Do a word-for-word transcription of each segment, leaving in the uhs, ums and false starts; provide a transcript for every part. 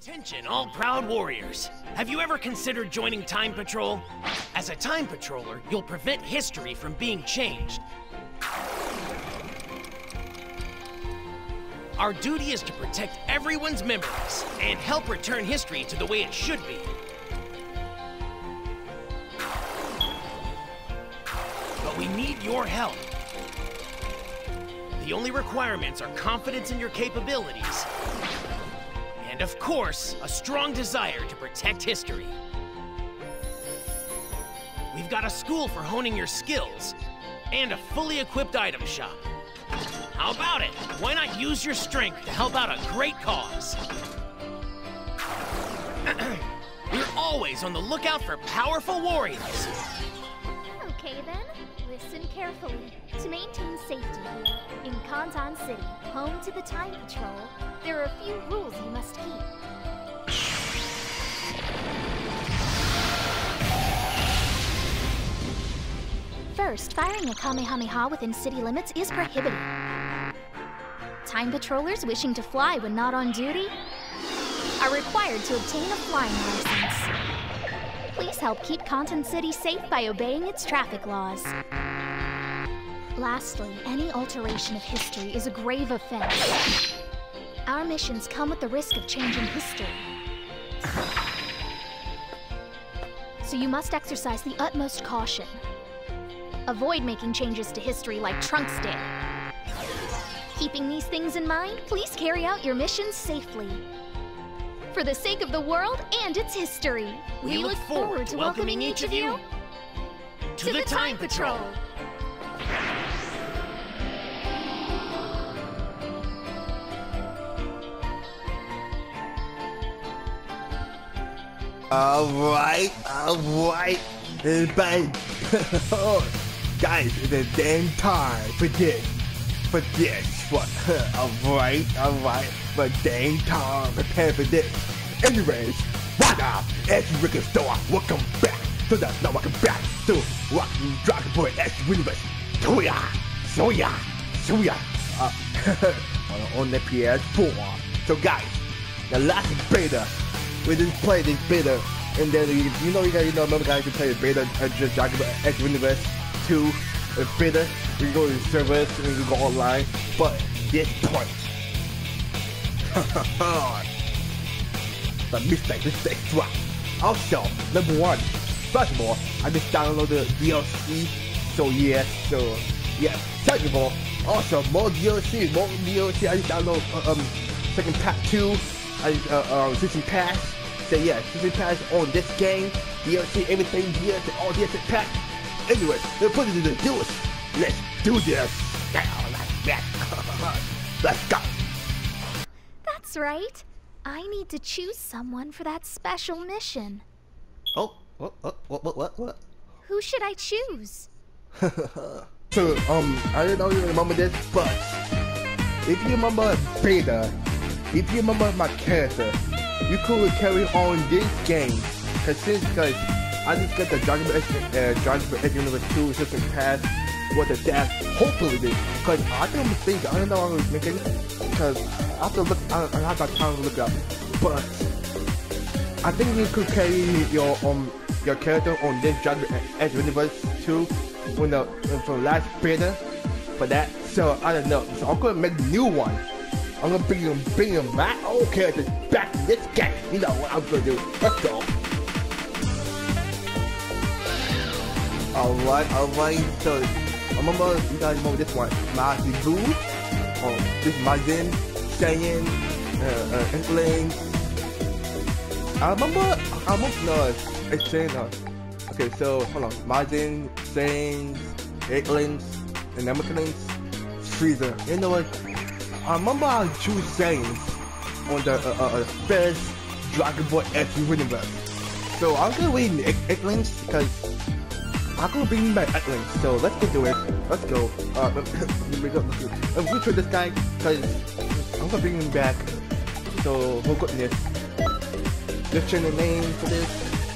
Attention, all proud warriors. Have you ever considered joining Time Patrol? As a Time Patroller, you'll prevent history from being changed. Our duty is to protect everyone's memories and help return history to the way it should be. But we need your help. The only requirements are confidence in your capabilities, and of course, a strong desire to protect history. We've got a school for honing your skills, and a fully equipped item shop. How about it? Why not use your strength to help out a great cause? We're always on the lookout for powerful warriors. Okay then, listen carefully. To maintain safety here, in Kantan City, home to the Time Patrol, there are a few rules you must keep. First, firing a Kamehameha within city limits is prohibited. Time Patrollers wishing to fly when not on duty are required to obtain a flying license. Please help keep Kantan City safe by obeying its traffic laws. Lastly, any alteration of history is a grave offense. Our missions come with the risk of changing history. So you must exercise the utmost caution. Avoid making changes to history like Trunks did. Keeping these things in mind, please carry out your missions safely. For the sake of the world and its history, we, we look, look forward, forward to welcoming, welcoming each of you to, to the, the Time Patrol. Patrol. Alright, alright, everybody. Guys, it's a damn time for this. For this. What? Alright, alright. But damn time. Prepare for this. Anyways, what up? It's Rick and Star. Welcome back. So that's not welcome back to Rocky Dragon Boy X Universe. Soya! Soya! Soya! Uh, on the P S four. So guys, the last beta. We just played this beta, and then you, you know you guys, you know, remember guys, you play the beta at just Dragon Ball X Universe two, the beta. We go to the servers and we go online. But this point, the mistake, mistake, swap. Also, number one, first of all, I just downloaded the D L C. So yeah, so yeah. Second of all, also more D L C, more D L C. I just download uh, um second pack two. I uh, uh season pass. So yeah, season pass on this game, D L C, everything, D L C, all D L C pack. Anyways, let's put it to the doers. Let's do this. Let's go. That's right. I need to choose someone for that special mission. Oh, what, what, what, what, what, what? Who should I choose? So, um, I don't know if you remember this, but if you remember Beta, if you remember my character, you could carry on this game. Cause since, cause I just got the Dragon Ball X, uh, Dragon Ball X Universe two system pass with the dash. Hopefully, this. Cause I don't think I don't know what I was making. Cause I have to look. I, I have that time to look up. But I think you could carry your um your character on this Dragon Ball X Universe two when the from last beta for that. So I don't know. So I'm gonna make a new one. I'm gonna bring them, bring them back, old characters back in this game. You know what I'm gonna do. Let's go. Alright, alright. So, I remember, you guys remember this one. Majin Buu. Oh, this is Majin, Saiyan, uh, uh, Inkling. I remember, I remember, no, it's saying, uh, okay, so, hold on. Majin, Saiyan, Inklings, and Namekians, Freezer. You know what? I remember I choose Saiyans on the uh, uh, first Dragon Ball X Universe. So I'm gonna wait in the Inklings because I'm gonna bring back Inklings. So let's get to it. Let's go. Uh, let me go. Let's go. Let's this guy because I'm gonna bring him back. So we'll go this. Let's change the name for this.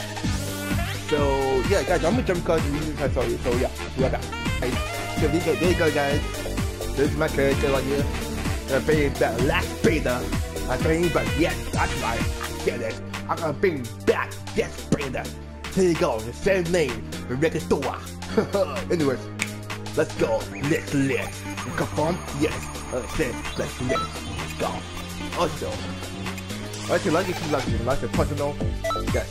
So yeah, guys, I'm gonna jump cut. Sorry. So yeah, we're back. Right. So there you go, there you go, guys. This is my character right here. The beta, last beta. I think, but yes, that's right. get it. I'm gonna bring back Death Spreader. Here you go, the same name, Regator. Anyways, let's go. Let's let's confirm. Yes. Uh, say, let's let's let's go. Also, actually, like it, like it, like a personal. Yes.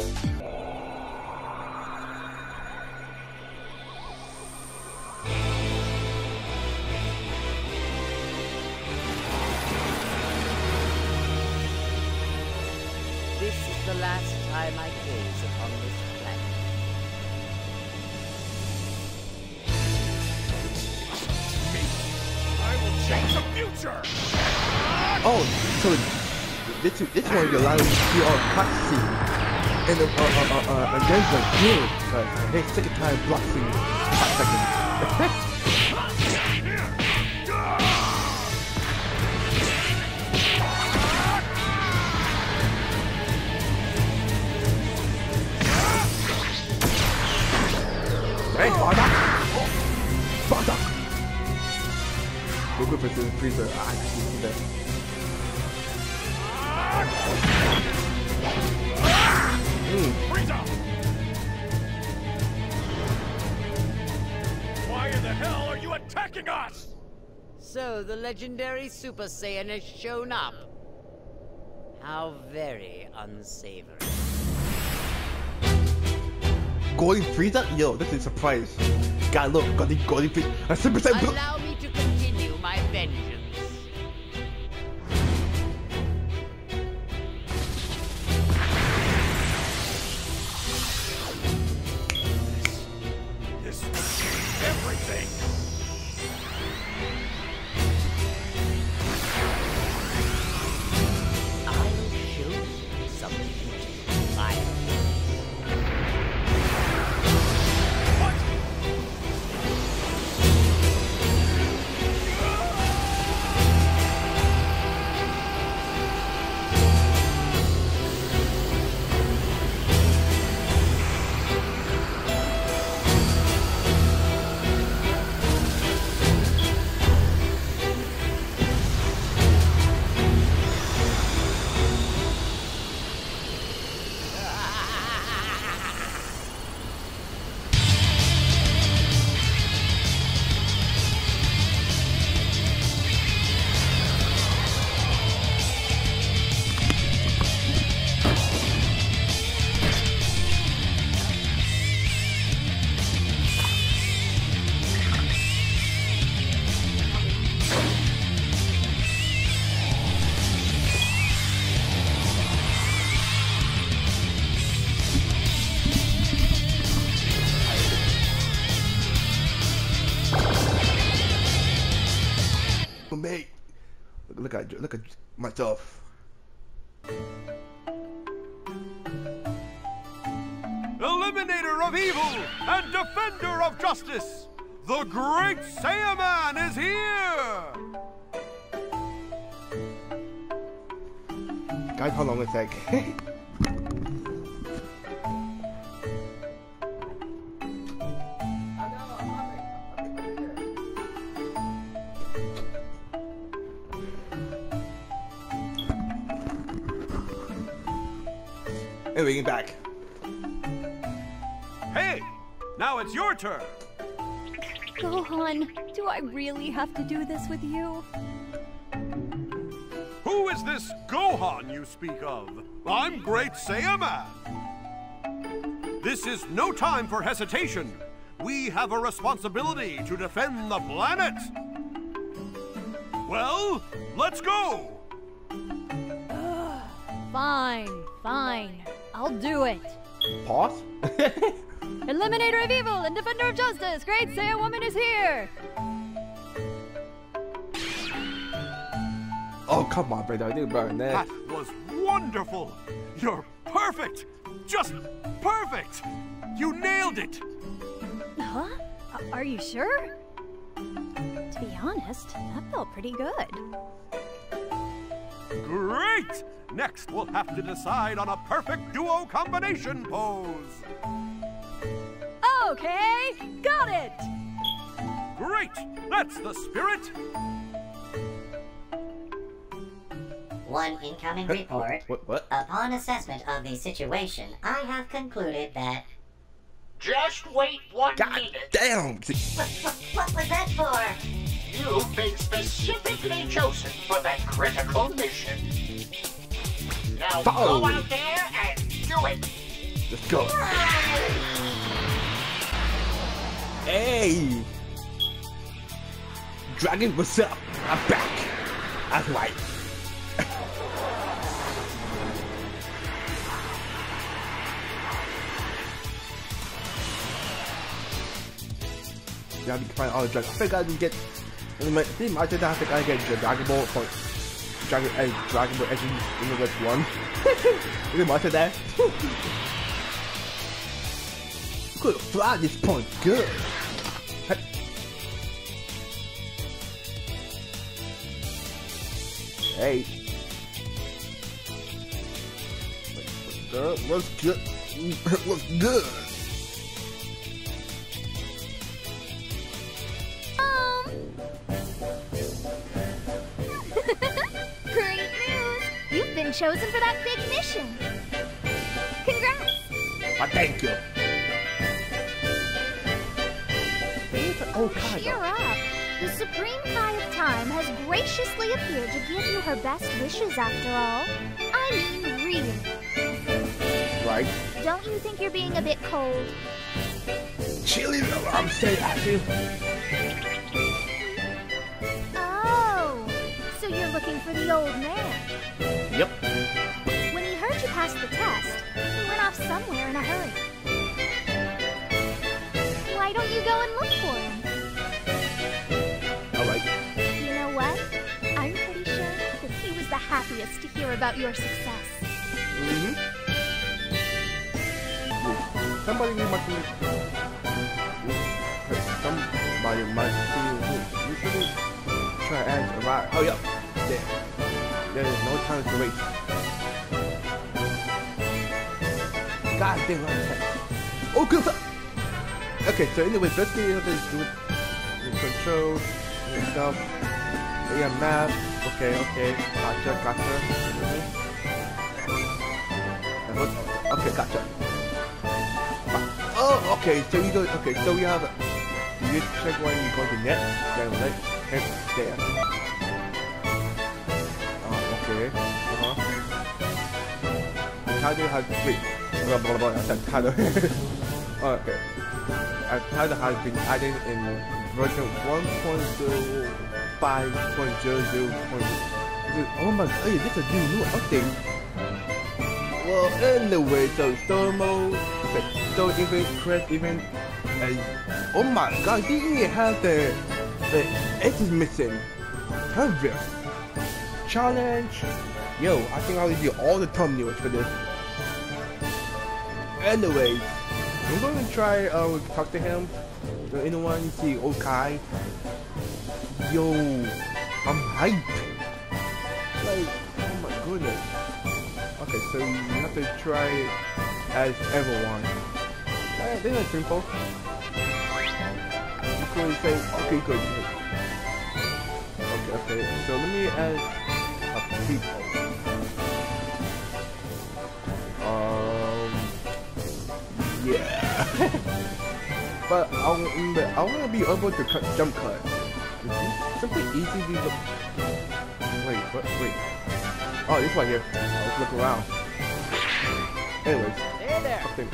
This is the last time I gaze upon this planet. I will change the future! Oh, so this is this one you allow you to see all cutscene, and uh, uh, uh, uh, and there's a game. Uh, hey, second time block scene, five seconds. Hey, Bardock! Bardock! We're good for the freezer. I can see that. Mm. Frieza! Why in the hell are you attacking us? So the legendary Super Saiyan has shown up. How very unsavory. Golden Frieza? Yo, this is a surprise. God, look, got the Golden Frieza. A super percent. Allow me to continue my vengeance. This will change everything! I'll show you some beautiful fire. Mate, look, look at look at myself. Eliminator of evil and defender of justice, the great Saiyaman is here! Guys, hold on a sec. And we get back. Hey, now it's your turn. Gohan, do I really have to do this with you? Who is this Gohan you speak of? I'm Great Saiyaman. This is no time for hesitation. We have a responsibility to defend the planet. Well, let's go. Fine, fine. I'll do it. Pause? Eliminator of evil and defender of justice, Great Saiyan Woman is here! Oh, come on, brother. I didn't burn that. That was wonderful. You're perfect. Just perfect. You nailed it. Huh? A- are you sure? To be honest, that felt pretty good. Great! Next, we'll have to decide on a perfect duo combination pose. Okay, got it! Great! That's the spirit! One incoming report. What? What? Upon assessment of the situation, I have concluded that... Just wait one God minute. damn! What, what, what was that for? You've been specifically chosen for that critical mission. Now Follow go me. out there and do it. Let's go. Hey! Dragon, what's up? I'm back. That's right. You have to find all the dragons. I think I can get. I think I think I think I get the Dragon Ball point. Dragon, uh, Dragon Ball Edge in the which one? You didn't watch that? Good fly this point, good. Hey. Girl, what's good? What's good? Great news! You've been chosen for that big mission. Congrats! Oh, thank you. Oh, God. Cheer up! The Supreme Kai of Time has graciously appeared to give you her best wishes after all. I mean, really. Right. Don't you think you're being a bit cold? Chili, I'm saying I do. Oh, so you're looking for the old man. Yep. When he heard you passed the test, he went off somewhere in a hurry. Why don't you go and look for him? Alright. You know what? I'm pretty sure that he was the happiest to hear about your success. Mm-hmm. Somebody must be... Somebody might be... You shouldn't try to ask about... Oh, yeah. There. There is no time to wait. God damn it. Oh, good. Okay, so anyway, basically you have to do it with control and stuff. Yeah, map. Okay, okay. Gotcha, gotcha. Mm-hmm. And what? Okay, gotcha. Oh, okay. So you go. Okay, so we have. You check when you go to net. Then right, and there. Oh, okay. Uh huh. How do you have? Wait. Blah blah blah. How do? Oh, okay. Uh, Title has been added in version one point zero five point zero zero. Oh my god, hey, this is a new, new update. Well, anyway, so story mode, okay, story event, quest event, and oh my god, they even have the the edge missing. Perfect. Challenge. Yo, I think I'll do all the thumbnails for this. Anyways. I'm going to try uh talk to him. So anyone see Okai? Yo, I'm hyped. Like, oh my goodness. Okay, so you have to try it as everyone. I think it's simple. You can say, okay, good. Okay, okay. So let me add a people. Um. Yeah. But I, but I want to be able to cut jump cut. It's simply easy to look. Wait, what? Wait. Oh, this one here. Let's look around. Anyways. Hey there. Something.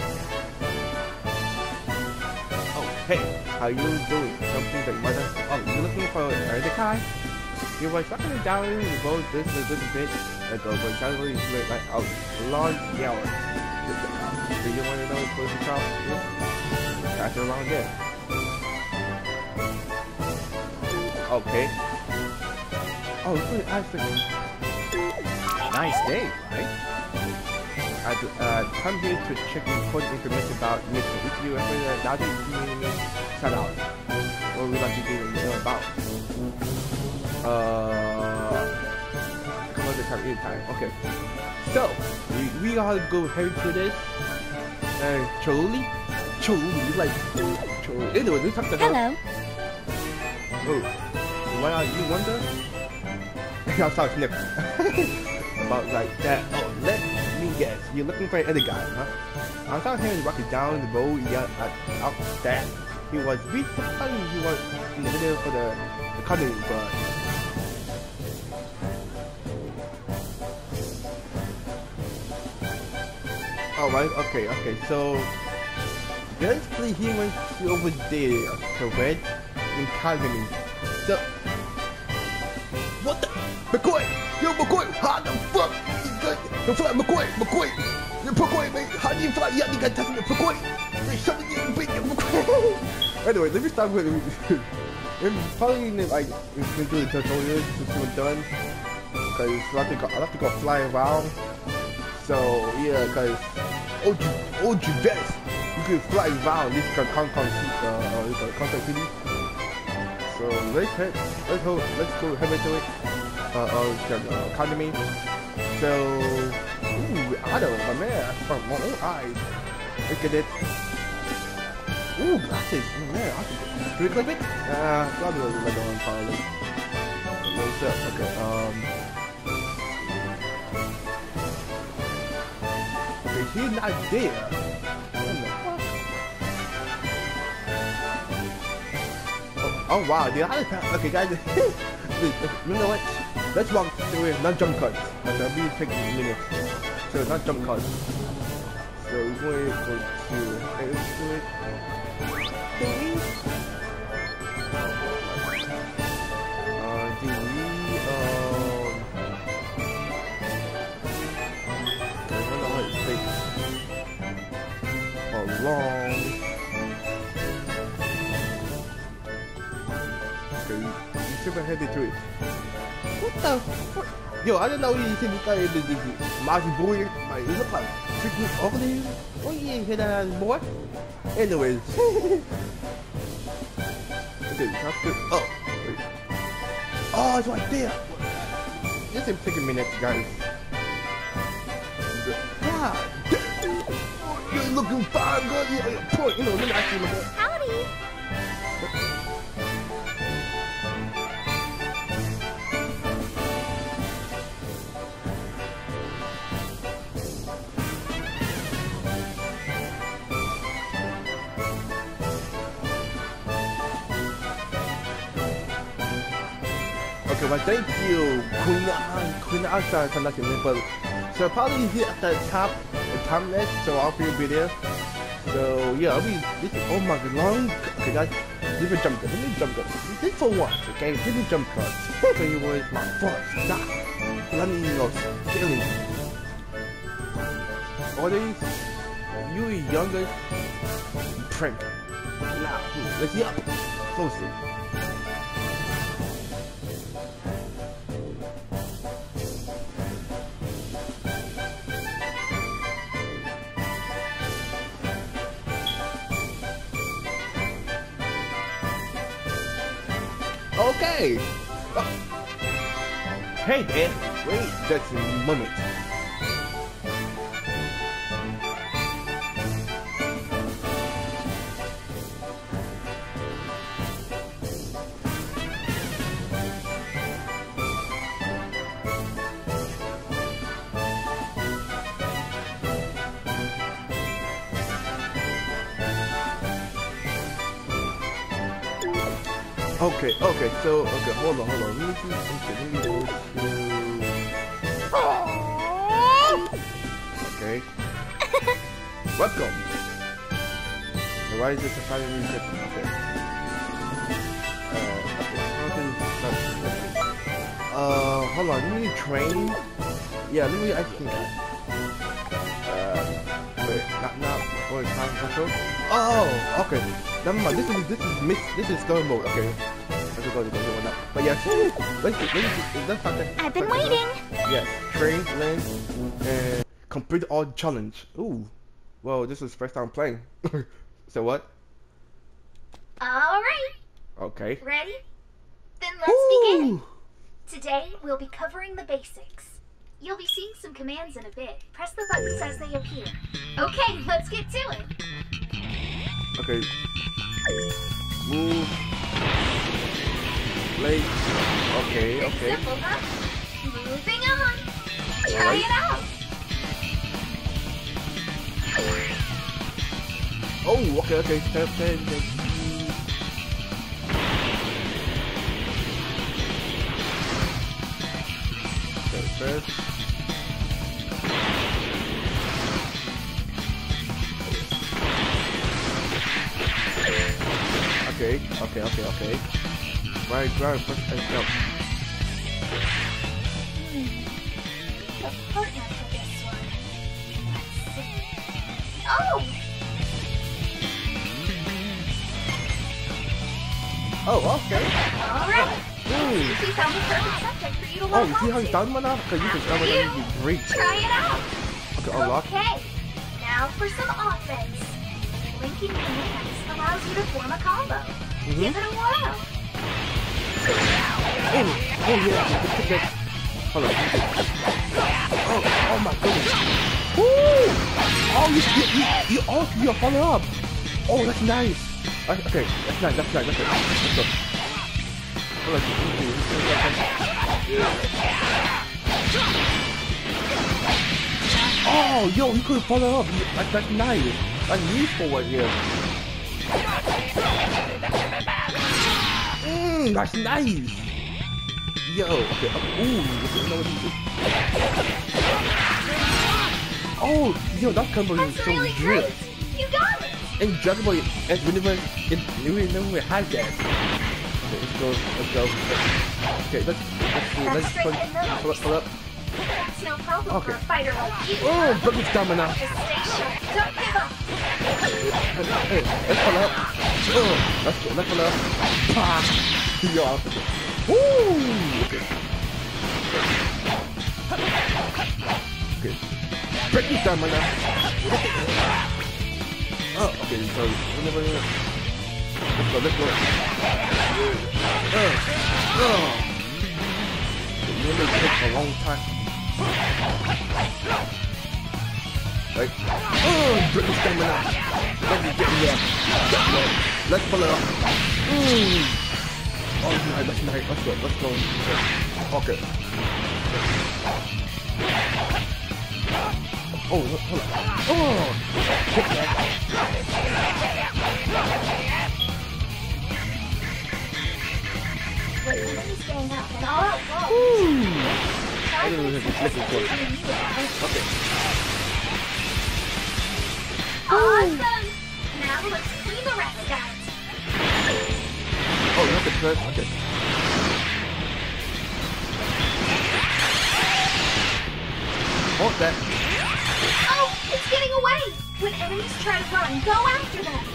Oh, hey. How you doing? Something that you might have. Oh, you looking for a Kai? You were sucking down in both this and this bit. Like a exactly like a large yellow. Do you want to know what's the top? That's around there. Okay. Oh, it's really actually Nice day, right? I uh, come here to check important information about mission. If you ever uh, doubt it, you need me shout out. What would you like to do know about? Uh, come on, this time, anytime. Okay. So we we gotta go head to this. Uh, Choluli? Choluli, like, Choluli. Anyway, we talked about... Hello. Oh, why are you wonder? I'm sorry, Nick. about like that. Oh, let me guess. You're looking for another guy, huh? I saw him walking down the road. Yeah, uh, out there. He was. We thought he was in the middle for the the cutting, but. Alright, okay, okay. So basically, he went to over there to Red and Kagami. So. What the? McCoy! Yo, McCoy! How the fuck? You fly, McCoy! McCoy! You McCoy, mate! How do you fly? Yeah, you got testing McCoy! There's something you big McCoy! Anyway, let me start with him. Probably like into the tutorials to see what's done. Cause I have to go, I have to go fly around. So yeah, cause O G O G best. You can fly around this Kong Kong uh, uh, this Kong Kong City. So let's head, let's go, let's go head into it. Uh, uh, uh, Academy. So, ooh, Otto, my man, from my own eyes. Look at it. Ooh, glasses, oh, man, awesome. Do we clip it? Uh, probably a little bit on probably. What's up? Okay, um. Okay, he's not there. What the fuck? Oh wow, the other path. Okay, guys, you know what? Let's walk through it, not jump cuts. And that'll be taking a minute. So it's not jump cuts. So we're going to go to let's do it. Uh, do we um? I don't know what it takes. How long? Super headed to it. What the fuck? Yo, I didn't know you see this guy in this Majin Buu. Like, he look like freaking ugly. Oh, you ain't hear that ass, boy. Anyways. Okay, that's good. Oh, wait. Oh, it's right there. This is taking a minute, guys. God damn. Oh, you're looking fine, girl. Yeah, point. You know, let me actually look at. Howdy. Okay, well, thank you, Queen An, Queen Asa, for letting me, but so probably here at the top, the top list, so I'll be there. So yeah, I'll be. This is oh my god, long. Okay, guys, this is jump cut. Let me jump cut. This for once, okay? This is jump cut. So you was my first stop. Let me know, killing. All these, you youngest prank. Now, let's see up closely. Okay. Oh. Hey, man. Wait just a moment. Okay, okay, so, okay, hold on, hold on. Let me see, okay, let me go to... Okay. Welcome. So why is this a fire reset? Okay. Uh, okay, uh, hold on, let me train. Yeah, let me actually... Uh, wait, not, not, wait, time control? Oh, okay. Never mind, this is, this is, mix, this is story mode, okay. Go, go, go, go, go. But yes, let's let's let's start that. I've been waiting. Yes, train, land, and complete all challenge. Ooh, well, this is the first time playing. So what? All right. Okay. Ready? Then let's Ooh. begin. Today we'll be covering the basics. You'll be seeing some commands in a bit. Press the buttons as they appear. Okay, let's get to it. Okay. Move. Play. Okay, okay. Simple, huh? Moving on. Try it out. Oh, okay, okay. Fair, fair, fair. Okay, fair. Okay, okay, okay, okay. Right, right, first and jump. The partner for this one. Let's see. Oh! Oh, okay. Alright. Mm. You found the perfect subject for you to Oh, log you see how on you to. done one now? Because you can summon You. them, you'd be great. Try it out. Okay, unlock. Okay. Now for some offense. Linking in hands allows you to form a combo. Mm-hmm. Give it a whirl. Oh, oh yeah, look at that. Hold on. Oh, oh my goodness. Woo! Oh, you, you, you, you, oh, you follow up. Oh, that's nice. Uh, okay, that's nice, that's nice, that's nice. Let's go. Hold on. Oh, yo, you could follow up. That's, that's nice. That's useful right here. Mmm, that's nice. Yo, okay. Uh, ooh, this is another thing. Oh, yo, that combo is That's so really good. great. You got it. And Dragon Ball, and whenever it, whenever it has that. Okay, let's go, let's go. Okay, let's let's see, That's let's straight pull, and middle. pull up, pull up. That's no problem Okay. for a fighter like you. Oh, broken stamina. Just stay sharp. Don't give up. Hey, let's pull up. Oh, let's go, let's pull up. Pah. Yo, I'll take it. Woo! Okay. Okay. Breaking stamina. Oh, okay, so whenever let's go, let's go. Uh, uh. It really takes a long time. Right? Oh, breaking stamina. Let me get in there. Let's pull it up. Mm. Oh, nice, that's nice. Let's go, let's go. Okay. Oh, look, hold on. Oh! Hit that. Wait, let me stand up and all out. Woo! Try I didn't this. even have to flip it Okay. for it. Okay. Awesome! Now let's clean the rest out. Oh, that's a good. Okay. Hold that. Oh, it's getting away! When enemies try to run, go after them!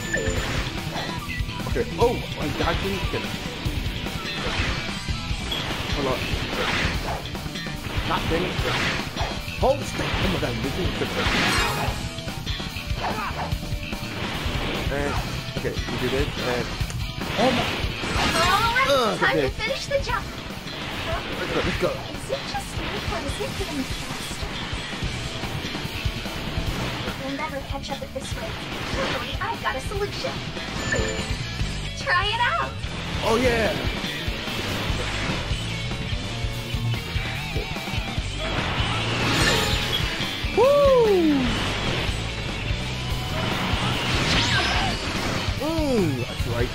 Okay. Oh, I'm dodging. Okay. Hold on. Not thing. Hold stick. Oh my god, this is good. And okay, we do this. And oh my. Alright, Uh, time okay. to finish the jump! Let's go. Let's go. Is it just me, or is it getting faster? We'll never catch up at this rate. Luckily, I've got a solution. Try it out! Oh yeah. Woo! Mmm, that's right.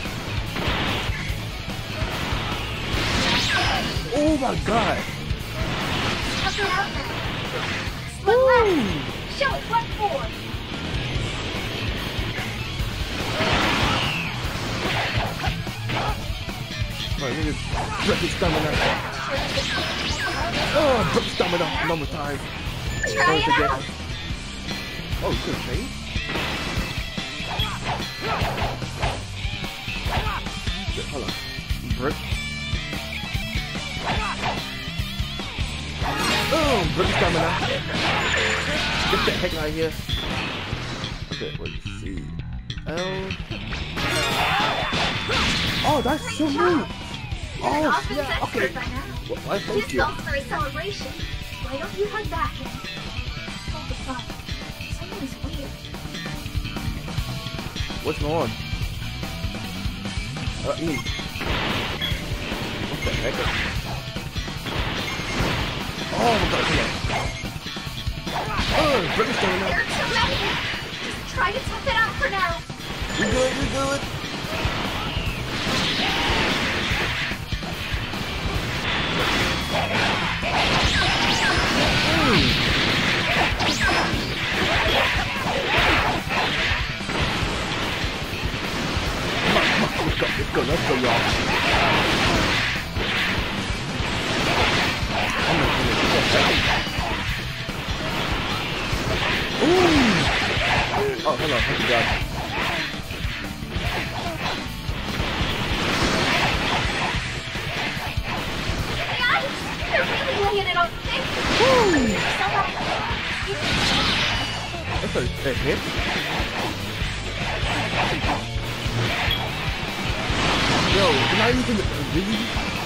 Oh my god. Check it out now. Split left. Show it what for. Alright, let me just break his stamina. Oh, break stamina one more time. Try it again. out. Oh, you could change? Okay, hold on. Break. Oh, break stamina. Get the heck out of here. Okay, wait, let's see. L. Oh, that's so neat. You're an Oh, offense yeah, expert okay. by now. Well, why, thank This you. calls for a celebration. Why don't you hug back and hold the fun? Something's weird. What's going on? Uh, me. What the heck? Oh my god, come on. Brick is coming There out. are too many. Just try to tough it out for now. We good, we good. Mm. Come on, come on, let's go, let's go, let's go, y'all. I'm not gonna do that. Ooh! Oh, hello, thank you, God. They're really laying it on thick. That's a, a hit. Yo, can I even really?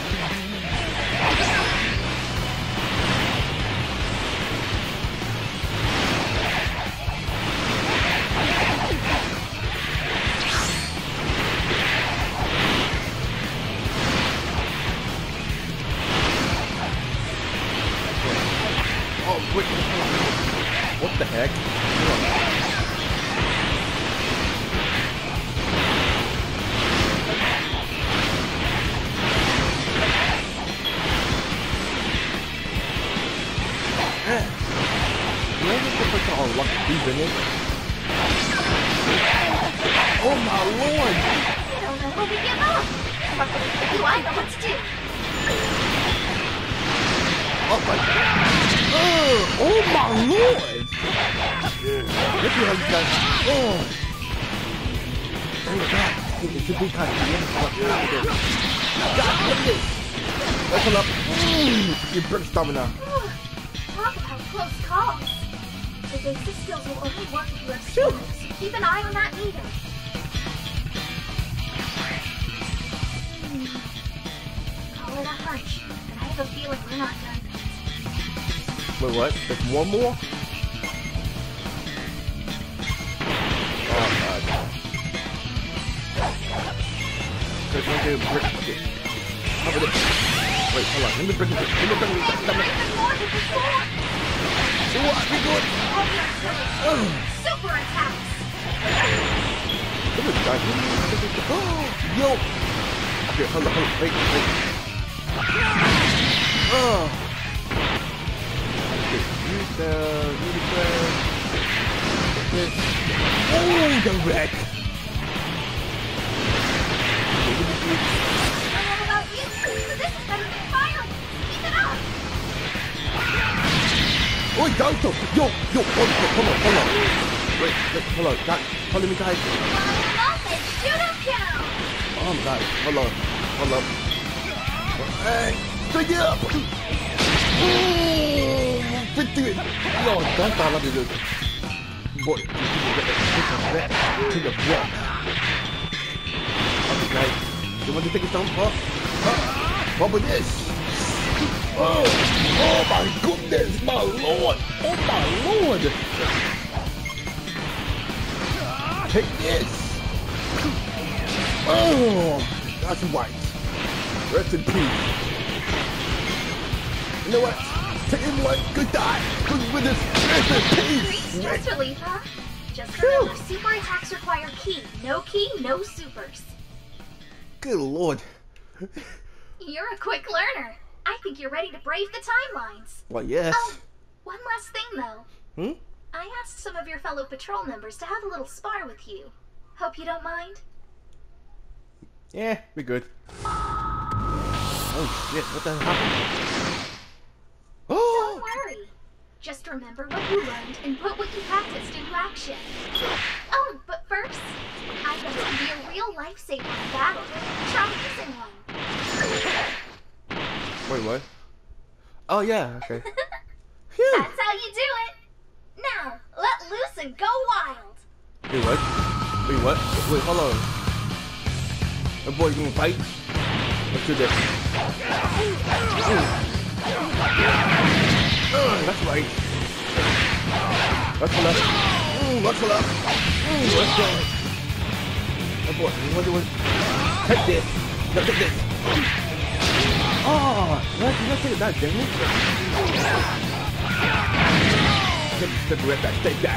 Oh, wait, hold on. What the heck? Hold on. Eh. You know what's the first time unlock these in it? Oh my lord! I don't know how to give up. Do I know what to do? Oh my god! Oh, oh my lord! Look at how you guys. Oh! Oh my god! It's a big kind of God, look at this! Let's pull up. Mm, your brick stamina. Talk about close calls. The basic skills will only work if you have skills. Keep an eye on that meter. Hmm. Call it a hunch, but I have a feeling we're not done. Wait, what? There's one more? Oh god. There's one good brick. Okay. How about it? Wait, hold on. Let me bring it. Let me bring it. Let me. Do what? We good? Super attacks! Look at that. Oh, yo! Okay, hold on, hold on. Wait, wait. Oh! Okay, use the unicorn. This. Oh, the wreck! I don't know about you, but this is better than fire! Keep it up! Oh, Danto! Yo, yo, hold on, hold on, hold on. Wait, wait, hold on, guys. Hold on, guys. Judo kill! Oh my god, hold on, hold on. Hey, take it up! fifty! No, don't start letting this. Boy, to the block. Okay, guys. You want to take it down? Huh? Huh? What about this? Oh, oh my goodness, my lord! Oh my lord! Take this! Oh, that's right. Rest in peace. You know what? Take him one. Good die. Good with this. Rest in peace. Great stress relief, huh? Just remember, super attacks require ki. No ki, no supers. Good lord. You're a quick learner. I think you're ready to brave the timelines. Well, yes. Oh, one last thing though. Hmm? I asked some of your fellow patrol members to have a little spar with you. Hope you don't mind. Yeah, we're good. Oh shit, what the hell happened? Oh! Don't worry. Just remember what you learned and put what you practiced into action. Oh, but first, I bet you can be a real lifesaver in battle. Try using one. Wait, what? Oh yeah, okay. That's how you do it. Now, let loose and go wild. Wait, what? Wait, what? Wait, hold on. That boy gonna fight? Let's do this. Oh, that's right. Let's pull up. Mm, let's pull up. Mm, let's go. That boy, what do we? Take this. Now take this. Oh, let's let's take that, damn it. Step, step back, stay back.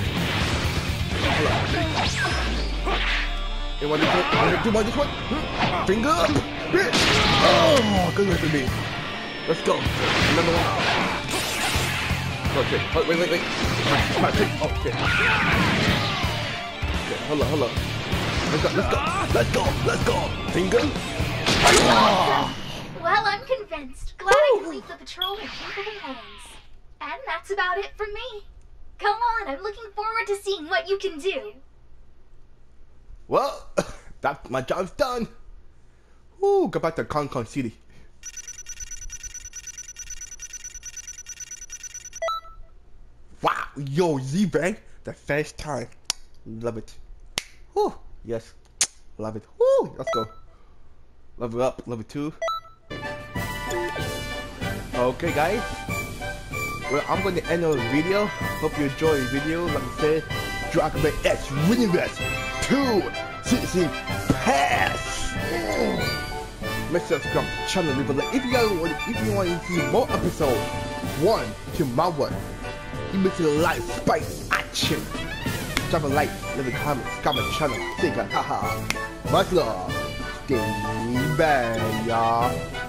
You want this one? You want to do one this one? Finger! Oh, good for me. Let's go. Another one. Okay, wait, wait, wait, wait. Come on, take. Oh, okay. Okay, hold on, hold on. Let's go, let's go, let's go, let's go. Finger. Oh. Well, I'm convinced. Glad I can leave the patrol in capable hands. And that's about it from me. Come on, I'm looking forward to seeing what you can do. Well, that my job's done. Woo, go back to Concon City. Wow, yo, Z-Bang, the first time. Love it. Woo, yes, love it. Woo, let's go. Level up, level two. Okay, guys. Well, I'm going to end the video. Hope you enjoyed the video. Like I said, Dragon Ball X Universe two Season Pass. Make sure to subscribe to the channel. Leave a like if you guys want. If you want to see more episodes, one to my one. You make it live spice action. Drop a like, leave a comment, comment channel. Say haha. Much love. Stay bad, y'all.